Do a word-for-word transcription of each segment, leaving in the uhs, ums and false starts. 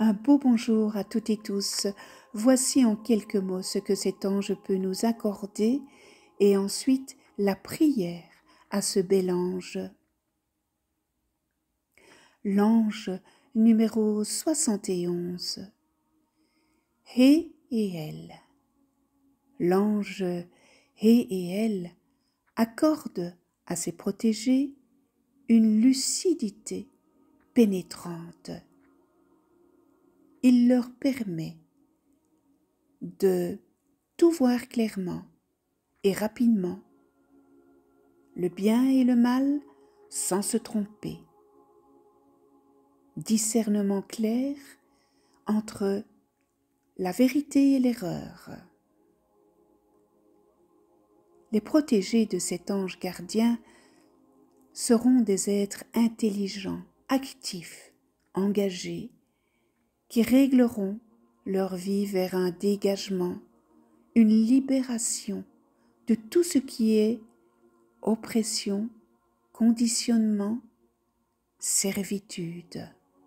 Un beau bonjour à toutes et tous. Voici en quelques mots ce que cet ange peut nous accorder et ensuite la prière à ce bel ange. L'ange numéro soixante et onze. Hé et elle. L'ange Hé et elle accorde à ses protégés une lucidité pénétrante. Il leur permet de tout voir clairement et rapidement, le bien et le mal sans se tromper. Discernement clair entre la vérité et l'erreur. Les protégés de cet ange gardien seront des êtres intelligents, actifs, engagés, qui régleront leur vie vers un dégagement, une libération de tout ce qui est oppression, conditionnement, servitude.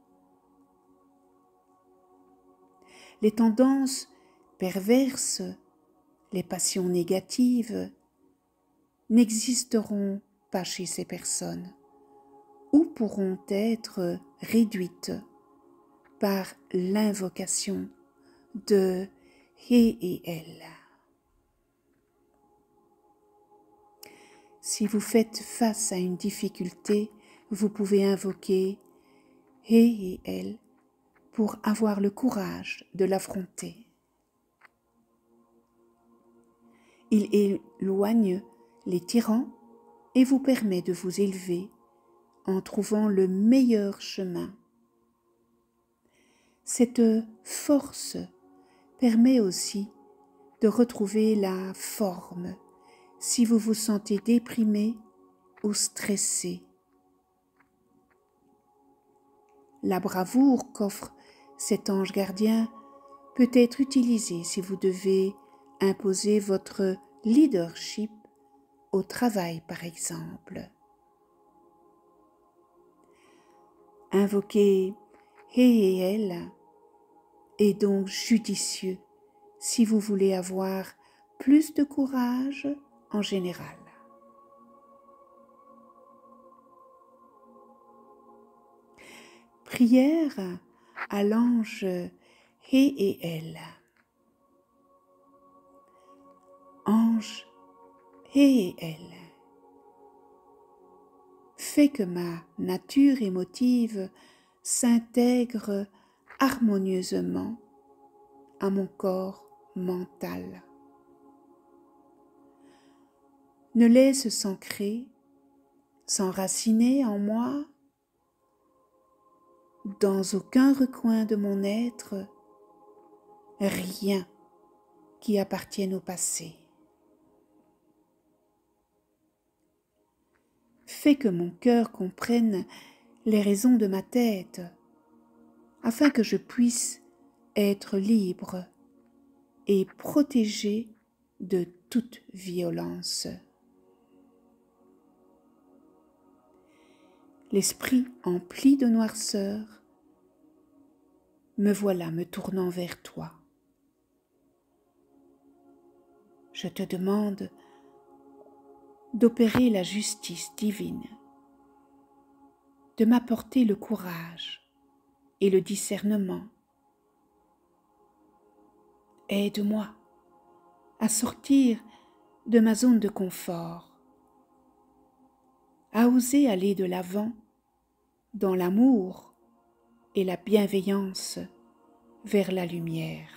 Les tendances perverses, les passions négatives n'existeront pas chez ces personnes ou pourront être réduites par l'invocation de Hé et elle. Si vous faites face à une difficulté, vous pouvez invoquer Hé et elle pour avoir le courage de l'affronter. Il éloigne les tyrans et vous permet de vous élever en trouvant le meilleur chemin. Cette force permet aussi de retrouver la forme si vous vous sentez déprimé ou stressé. La bravoure qu'offre cet ange gardien peut être utilisée si vous devez imposer votre leadership au travail, par exemple. Invoquer Hé et elle est donc judicieux si vous voulez avoir plus de courage en général. Prière à l'ange Hé et elle. Ange Hé et elle. Fais que ma nature émotive s'intègre harmonieusement à mon corps mental. Ne laisse s'ancrer, s'enraciner en moi, dans aucun recoin de mon être, rien qui appartienne au passé. Fais que mon cœur comprenne les raisons de ma tête, afin que je puisse être libre et protégé de toute violence. L'esprit empli de noirceur, me voilà me tournant vers toi. Je te demande d'opérer la justice divine, de m'apporter le courage et le discernement. Aide-moi à sortir de ma zone de confort, à oser aller de l'avant dans l'amour et la bienveillance vers la lumière.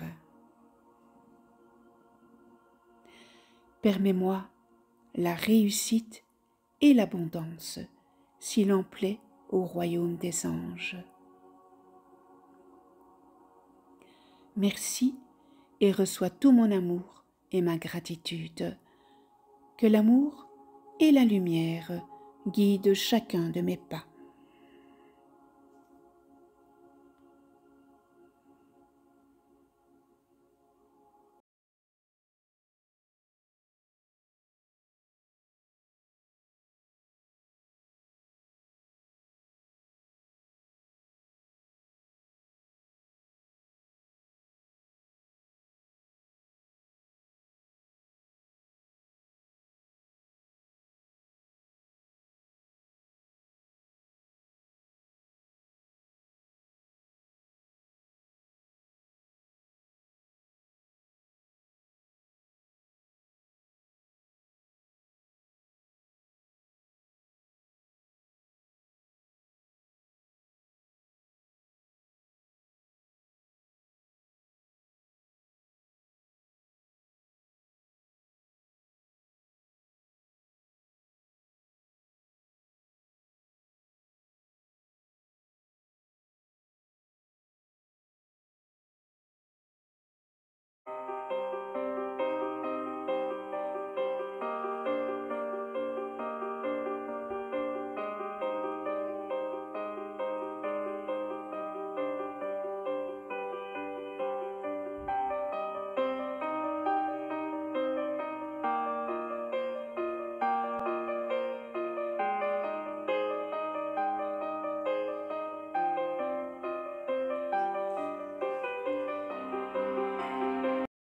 Permets-moi la réussite et l'abondance, s'il en plaît au royaume des anges. Merci et reçois tout mon amour et ma gratitude. Que l'amour et la lumière guident chacun de mes pas.